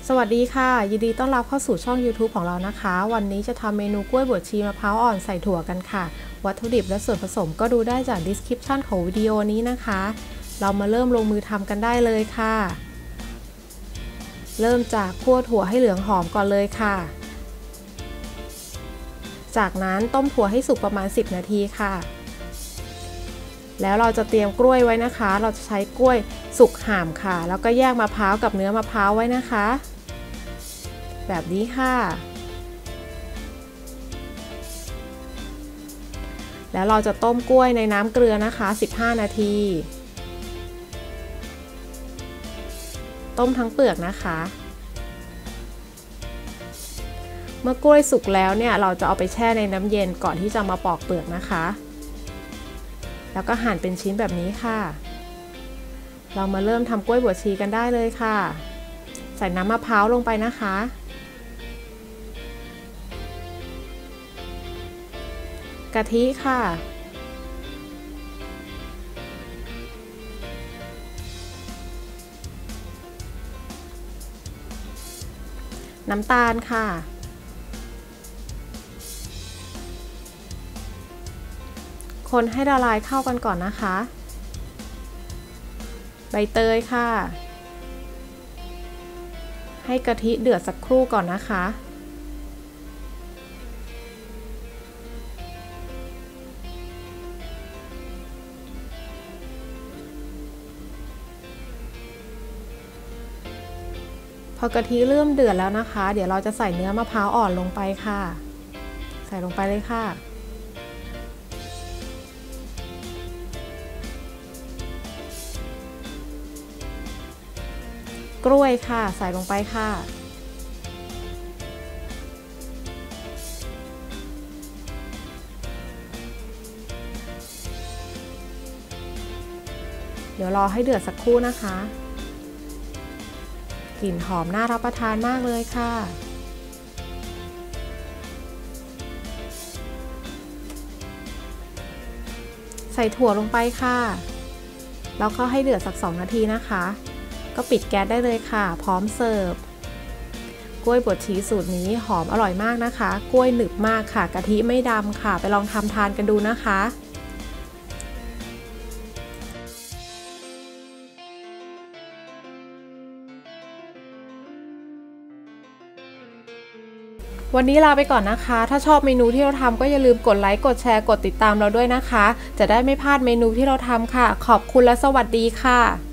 สวัสดีค่ะยินดีต้อนรับเข้าสู่ช่อง YouTube ของเรานะคะวันนี้จะทำเมนูกล้วยบวชชีมะพร้าวอ่อนใส่ถั่วกันค่ะวัตถุดิบและส่วนผสมก็ดูได้จาก description ของวิดีโอนี้นะคะเรามาเริ่มลงมือทำกันได้เลยค่ะเริ่มจากคั่วถั่วให้เหลืองหอมก่อนเลยค่ะจากนั้นต้มถั่วให้สุกประมาณ10 นาทีค่ะแล้วเราจะเตรียมกล้วยไว้นะคะเราจะใช้กล้วยสุกห่ามค่ะแล้วก็แยกมะพร้าวกับเนื้อมะพร้าวไว้นะคะแบบนี้ค่ะแล้วเราจะต้มกล้วยในน้ำเกลือนะคะ15 นาทีต้มทั้งเปลือกนะคะเมื่อกล้วยสุกแล้วเนี่ยเราจะเอาไปแช่ในน้ำเย็นก่อนที่จะมาปอกเปลือกนะคะแล้วก็หั่นเป็นชิ้นแบบนี้ค่ะเรามาเริ่มทำกล้วยบวชชีกันได้เลยค่ะใส่น้ำมะพร้าวลงไปนะคะกะทิค่ะน้ำตาลค่ะคนให้ละลายเข้ากันก่อนนะคะใบเตยค่ะให้กะทิเดือดสักครู่ก่อนนะคะพอกะทิเริ่มเดือดแล้วนะคะเดี๋ยวเราจะใส่เนื้อมะพร้าวอ่อนลงไปค่ะใส่ลงไปเลยค่ะกล้วยค่ะใส่ลงไปค่ะเดี๋ยวรอให้เดือดสักครู่นะคะกลิ่นหอมน่ารับประทานมากเลยค่ะใส่ถั่วลงไปค่ะแล้วก็ให้เดือดสัก2 นาทีนะคะก็ปิดแก๊สได้เลยค่ะพร้อมเสิร์ฟกล้วยบวชชีสูตรนี้หอมอร่อยมากนะคะกล้วยหนึบมากค่ะกะทิไม่ดำค่ะไปลองทำทานกันดูนะคะวันนี้ลาไปก่อนนะคะถ้าชอบเมนูที่เราทำก็อย่าลืมกดไลค์กดแชร์กดติดตามเราด้วยนะคะจะได้ไม่พลาดเมนูที่เราทำค่ะขอบคุณและสวัสดีค่ะ